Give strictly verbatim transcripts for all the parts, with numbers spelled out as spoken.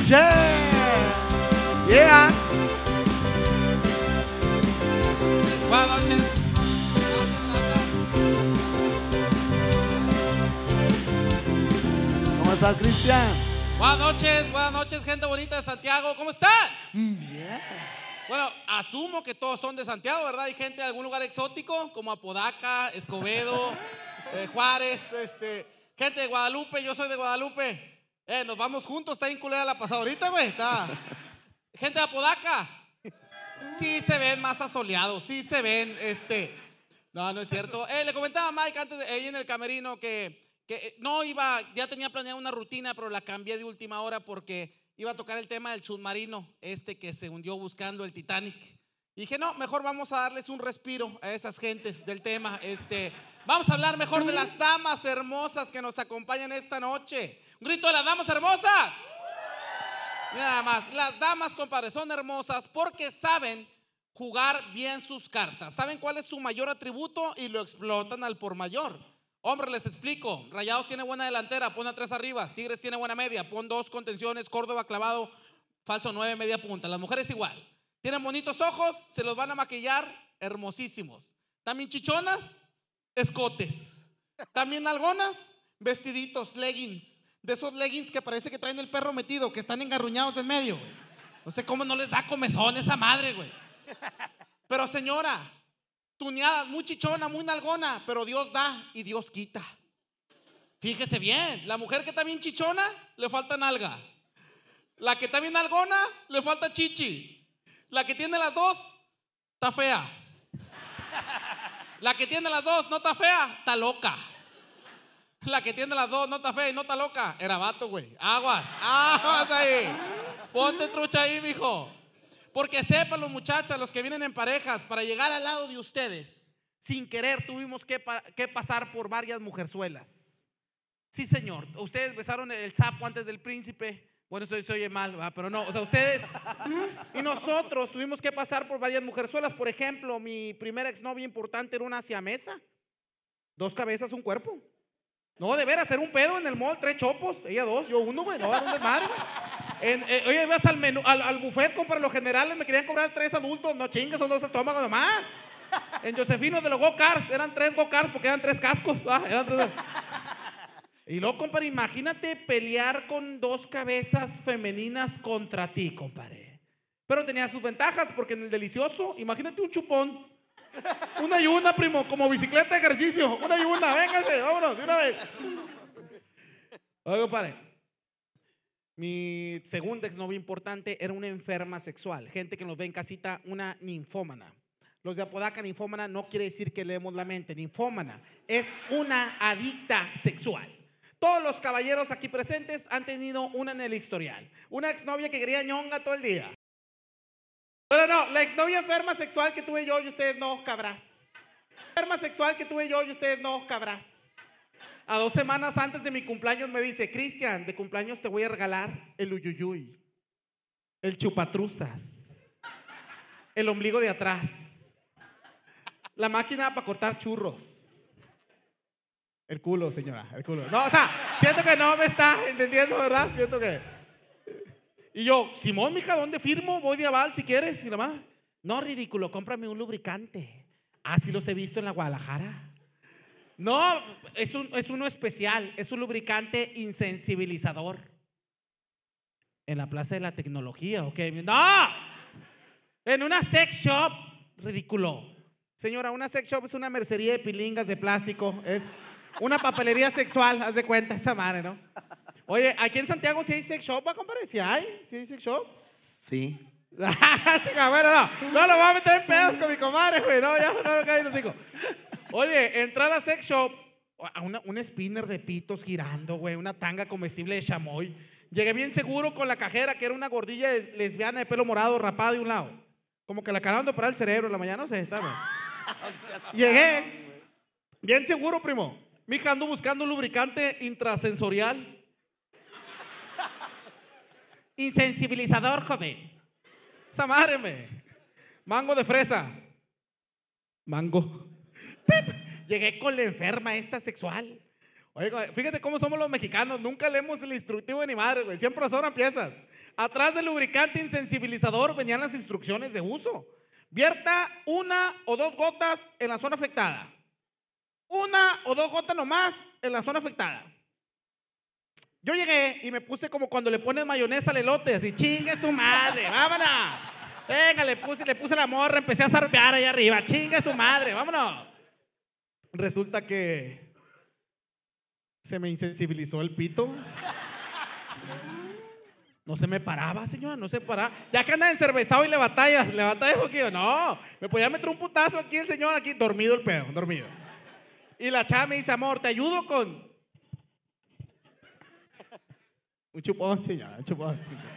Che. Yeah. Buenas noches. ¿Cómo estás, Cristian? Buenas noches, buenas noches, gente bonita de Santiago. ¿Cómo están? Bien. Bueno, asumo que todos son de Santiago, ¿verdad? Hay gente de algún lugar exótico, como Apodaca, Escobedo, eh, Juárez, este, gente de Guadalupe. Yo soy de Guadalupe. Eh, nos vamos juntos, está bien culera la pasada ahorita, güey. Está. Gente de Apodaca. Sí se ven más asoleados, sí se ven, este. No, no es cierto. Eh, le comentaba a Mike antes, de, ahí en el camerino, que, que no iba, ya tenía planeada una rutina, pero la cambié de última hora porque iba a tocar el tema del submarino, este que se hundió buscando el Titanic. Y dije, no, mejor vamos a darles un respiro a esas gentes del tema. Este, vamos a hablar mejor de las damas hermosas que nos acompañan esta noche. Un grito de las damas hermosas. Mira nada más, las damas, compadre, son hermosas porque saben jugar bien sus cartas. Saben cuál es su mayor atributo y lo explotan al por mayor. Hombre, les explico. Rayados tiene buena delantera, pon a tres arriba. Tigres tiene buena media, pon dos contenciones. Córdoba clavado, falso nueve, media punta. Las mujeres igual. Tienen bonitos ojos, se los van a maquillar, hermosísimos. También chichonas, escotes. También algonas, vestiditos, leggings. De esos leggings que parece que traen el perro metido, que están engarruñados en medio, güey. No sé cómo no les da comezón esa madre, güey. Pero señora, tuneada, muy chichona, muy nalgona, pero Dios da y Dios quita. Fíjese bien, la mujer que está bien chichona, le falta nalga. La que está bien nalgona, le falta chichi. La que tiene las dos, está fea. La que tiene las dos, no está fea, está loca. La que tiene las dos, no está fea y no está loca, era vato, güey. Aguas, aguas ahí. Ponte trucha ahí, mijo. Porque sepan los muchachas, los que vienen en parejas, para llegar al lado de ustedes, sin querer tuvimos que, pa que pasar por varias mujerzuelas. Sí, señor. Ustedes besaron el sapo antes del príncipe. Bueno, eso se oye mal, ¿verdad? Pero no, o sea, ustedes y nosotros tuvimos que pasar por varias mujerzuelas. Por ejemplo, mi primera exnovia importante era una siamesa. Dos cabezas, un cuerpo. No, de veras, era un pedo en el mall, tres chopos, ella dos, yo uno, güey, no, era un desmadre, güey. En, eh, oye, ibas al menú, al, al buffet, para los generales me querían cobrar tres adultos, no chingues, son dos estómagos nomás. En Josefino de los go-karts, eran tres go-karts porque eran tres cascos, ah, eran tres. Y luego, compadre, imagínate pelear con dos cabezas femeninas contra ti, compadre. Pero tenía sus ventajas porque en el delicioso, imagínate un chupón. Una y una, primo, como bicicleta de ejercicio. Una y una, véngase, vámonos, de una vez. Oye, compadre, mi segunda exnovia importante era una enferma sexual. Gente que nos ve en casita, una ninfómana. Los de Apodaca, ninfómana no quiere decir que leemos la mente. Ninfómana es una adicta sexual. Todos los caballeros aquí presentes han tenido una en el historial. Una exnovia que quería ñonga todo el día. Pero no, la exnovia enferma sexual que tuve yo y ustedes no, cabrás. Enferma sexual que tuve yo y ustedes no, cabrás. A dos semanas antes de mi cumpleaños me dice, Cristian, de cumpleaños te voy a regalar el uyuyuy, el chupatruzas, el ombligo de atrás, la máquina para cortar churros. El culo, señora, el culo. No, o sea, siento que no me está entendiendo, ¿verdad? Siento que... Y yo, Simón, mija, ¿dónde firmo? Voy de aval si quieres. Y la más, no, ridículo, cómprame un lubricante. Ah, sí los he visto en la Guadalajara. No, es, un, es uno especial. Es un lubricante insensibilizador. En la Plaza de la Tecnología, ¿ok? No, en una sex shop. Ridículo. Señora, una sex shop es una mercería de pilingas de plástico. Es una papelería sexual, haz de cuenta esa madre, ¿no? Oye, aquí en Santiago sí hay sex shop, ¿va, compadre? ¿Sí hay? ¿Sí hay sex shop? Sí. Chica, bueno, no. No lo voy a meter en pedos con mi comadre, güey. No, ya no lo caen los hijos. Oye, entré a la sex shop, a una, un spinner de pitos girando, güey. Una tanga comestible de chamoy. Llegué bien seguro con la cajera, que era una gordilla lesbiana de pelo morado, rapada de un lado. Como que la acabaron de operar el cerebro en la mañana, no sé, está bien. Llegué bien seguro, primo. Mija, ando buscando un lubricante intrasensorial. Insensibilizador, joven. Esa madre, me. Mango de fresa. Mango. Llegué con la enferma esta sexual. Oye, fíjate cómo somos los mexicanos. Nunca leemos el instructivo de ni madre, güey. Siempre sobran piezas. Atrás del lubricante insensibilizador venían las instrucciones de uso. Vierta una o dos gotas en la zona afectada. Una o dos gotas nomás en la zona afectada. Yo llegué y me puse como cuando le pones mayonesa al elote, así, chingue su madre, vámonos. Venga, le puse, le puse la morra, empecé a zarpear allá arriba, chingue su madre, vámonos. Resulta que se me insensibilizó el pito. No se me paraba, señora, no se paraba. Ya que anda encervezado y le batallas, le batallas un poquito. No, me podía meter un putazo aquí el señor, aquí, dormido el pedo, dormido. Y la chava me dice, amor, ¿te ayudo con un chupón, señora, un chupón?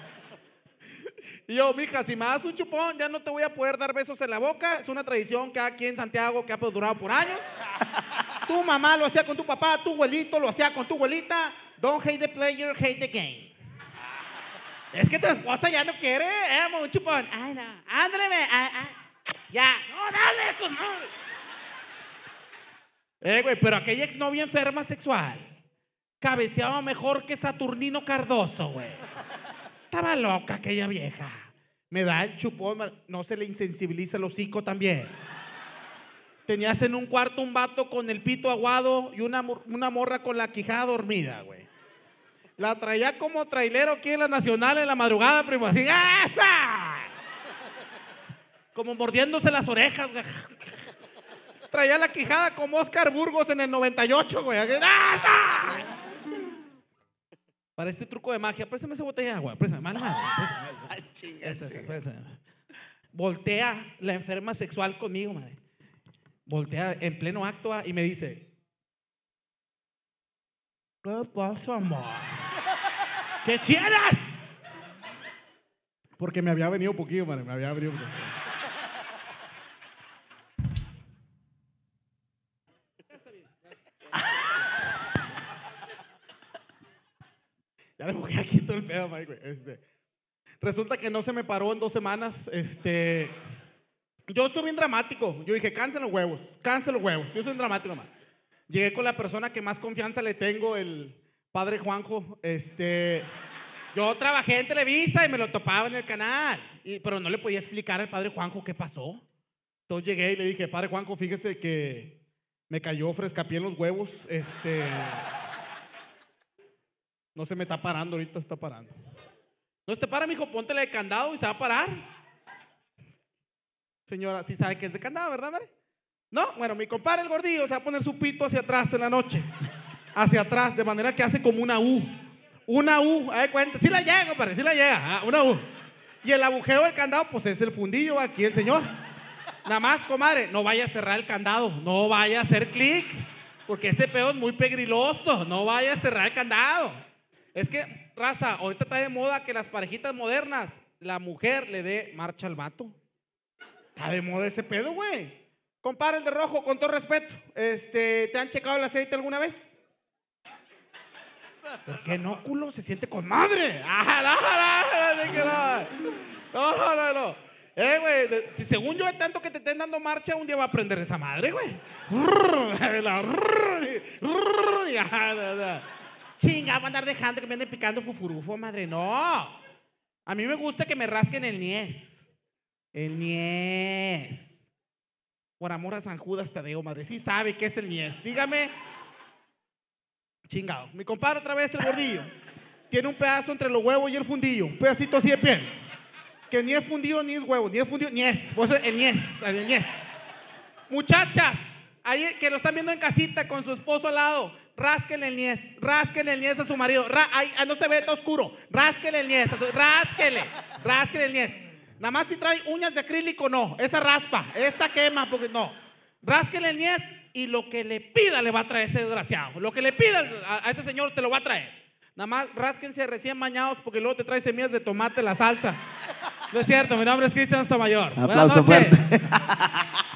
Y yo, mija, si me das un chupón, ya no te voy a poder dar besos en la boca. Es una tradición que aquí en Santiago que ha durado por años. Tu mamá lo hacía con tu papá, tu abuelito lo hacía con tu abuelita. Don't hate the player, hate the game. Es que tu esposa ya no quiere, eh, un chupón. Ay, no, ándreme, ah, ah. Ya, no, dale, con no. Eh, güey, pero aquella exnovia enferma sexual cabeceaba mejor que Saturnino Cardoso, güey. Estaba loca aquella vieja. Me da el chupón, no se le insensibiliza el hocico también. Tenías en un cuarto un vato con el pito aguado y una, una morra con la quijada dormida, güey. La traía como trailero aquí en la Nacional en la madrugada, primo, así. ¡Ah! Como mordiéndose las orejas, güey. Traía la quijada como Oscar Burgos en el noventa y ocho, güey. ¡Ah! Para este truco de magia, préstame esa botella de agua, préstame, mala madre, préstame. Chinga, Esa, esa, chinga. préstame. Voltea la enferma sexual conmigo, madre. Voltea en pleno acto ah, y me dice, ¿qué pasa, amor? ¿Qué quieres? Porque me había venido poquillo, madre, me había venido poquillo. Ya le voy aquí todo el pedo, Mike, güey. Este, resulta que no se me paró en dos semanas. Este, yo soy bien dramático. Yo dije, cansen los huevos, cansen los huevos. Yo soy un dramático, man. Llegué con la persona que más confianza le tengo, el padre Juanjo. Este, yo trabajé en Televisa y me lo topaba en el canal. Y, pero no le podía explicar al padre Juanjo qué pasó. Entonces llegué y le dije, padre Juanjo, fíjese que me cayó frescapié en los huevos. Este... No se me está parando, ahorita está parando. No se te para, mijo, póntele de candado y se va a parar. Señora, sí sabe que es de candado, ¿verdad, madre? No, bueno, mi compadre el gordillo se va a poner su pito hacia atrás en la noche. Hacia atrás, de manera que hace como una U. Una U, ¿a de cuenta? Sí la llega, compadre, sí la llega, ah, una U. Y el agujero del candado, pues es el fundillo aquí el señor. Nada más, comadre, no vaya a cerrar el candado, no vaya a hacer clic, porque este pedo es muy pegriloso, no vaya a cerrar el candado. Es que, raza, ahorita está de moda que las parejitas modernas, la mujer le dé marcha al vato. Está de moda ese pedo, güey. Compadre, el de rojo, con todo respeto, este, ¿te han checado el aceite alguna vez? ¿Por qué no, culo? Se siente con madre. Ah, no, no, no, no, no, no. Eh, güey, si según yo es tanto que te estén dando marcha, un día va a aprender esa madre, güey. Chinga, va a andar dejando que me anden picando fufurufo, madre. No. A mí me gusta que me rasquen el niés. El niés. Por amor a San Judas Tadeo, madre. Sí sabe qué es el niés. Dígame. Chingado. Mi compadre otra vez, el gordillo. Tiene un pedazo entre los huevos y el fundillo. Un pedacito así de piel. Que ni es fundido ni es huevo. Ni es fundido, niés. Por eso el niés. El niés. Muchachas, ahí que lo están viendo en casita con su esposo al lado. Rásquenle el niés, rásquenle el niés a su marido. Ra, ay, no se ve, está oscuro. Rásquenle el niés, a su, rásquenle, rásquenle el niés. Nada más si trae uñas de acrílico, no. Esa raspa, esta quema, porque no. Rásquenle el niés y lo que le pida le va a traer ese desgraciado. Lo que le pida a, a ese señor te lo va a traer. Nada más rásquense recién bañados porque luego te trae semillas de tomate la salsa. No es cierto, mi nombre es Cristian Stamayor. Aplauso fuerte.